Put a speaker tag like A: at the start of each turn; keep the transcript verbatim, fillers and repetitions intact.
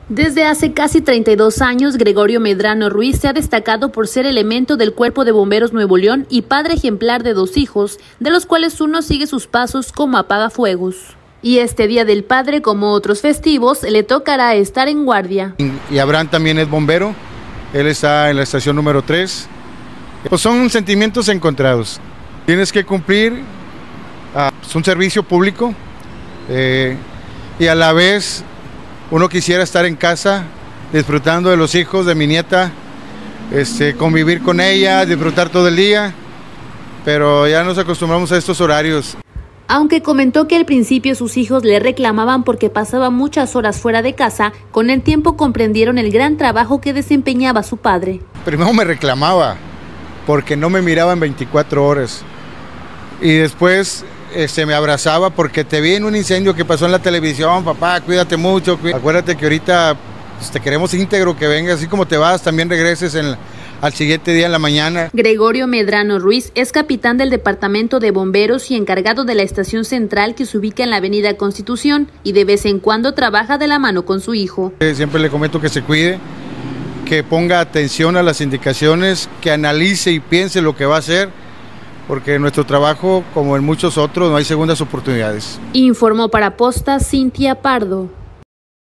A: Desde hace casi treinta y dos años, Gregorio Medrano Ruiz se ha destacado por ser elemento del Cuerpo de Bomberos Nuevo León y padre ejemplar de dos hijos, de los cuales uno sigue sus pasos como apagafuegos. Y este Día del Padre, como otros festivos, le tocará estar en guardia.
B: Y Abraham también es bombero, él está en la estación número tres. Pues son sentimientos encontrados. Tienes que cumplir uh, pues un servicio público eh, y a la vez uno quisiera estar en casa disfrutando de los hijos, de mi nieta, este, convivir con ella, disfrutar todo el día, pero ya nos acostumbramos a estos horarios.
A: Aunque comentó que al principio sus hijos le reclamaban porque pasaba muchas horas fuera de casa, con el tiempo comprendieron el gran trabajo que desempeñaba su padre.
B: Primero me reclamaba porque no me miraba en veinticuatro horas y después este, me abrazaba porque te vi en un incendio que pasó en la televisión, papá, cuídate mucho, cuídate. Acuérdate que ahorita pues, te queremos íntegro, que vengas, así como te vas, también regreses en, al siguiente día en la mañana.
A: Gregorio Medrano Ruiz es capitán del Departamento de Bomberos y encargado de la estación central que se ubica en la avenida Constitución y de vez en cuando trabaja de la mano con su hijo.
B: Siempre le comento que se cuide, que ponga atención a las indicaciones, que analice y piense lo que va a hacer, porque en nuestro trabajo, como en muchos otros, no hay segundas oportunidades.
A: Informó para Posta Cintia Pardo.